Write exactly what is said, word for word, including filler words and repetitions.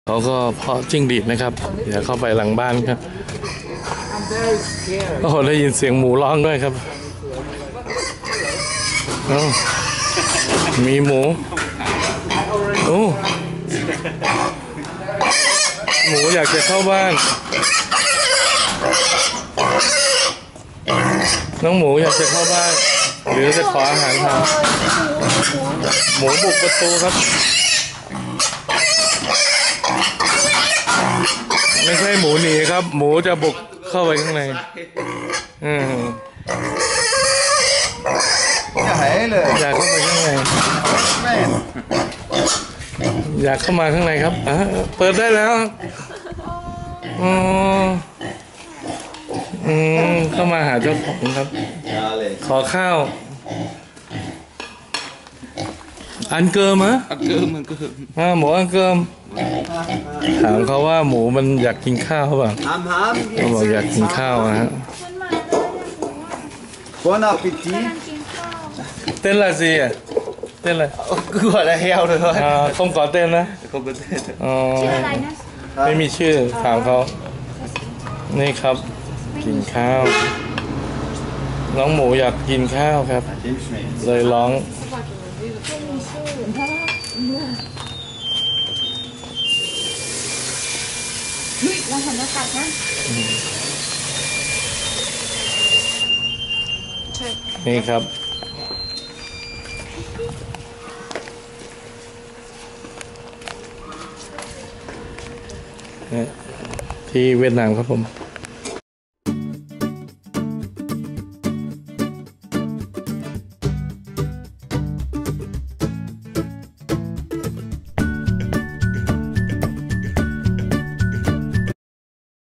เขาก็เพาะจิ้งหรีดนะครับเดี๋ยวเข้าไปหลังบ้านครับโอ้โหได้ยินเสียงหมูร้องด้วยครับโอ้มีหมูโอ้หมูอยากจะเข้าบ้านน้องหมูอยากจะเข้าบ้านหรือจะขออาหารทานหมูบุกประตูครับไม่ใช่หมูหนีครับหมูจะบุกเข้าไปข้างในอืมอยากเข้าไปข้างในอยากเข้ามาข้างในครับอ่ะเปิดได้แล้วอ๋ออืมเข้ามาหาเจ้าของครับขอข้าวอันเกิมฮะอันเกิมอันเกิมอ่าหมูอันเกิมถามเขาว่าหมูมันอยากกินข้าวเปล่าเขาบอกอยากกินข้าวนะฮะBon appétit เต้นอะไรสิอ่ะเต้นอะไรกูขอได้เฮลเลยอ่าคงขอเต้นนะคงขอเต้นอ๋อไม่มีชื่อถามเขานี่ครับกินข้าวน้องหมูอยากกินข้าวครับเลยร้องเราหันมาตัดนะนี่ครับที่เวียดนามครับผม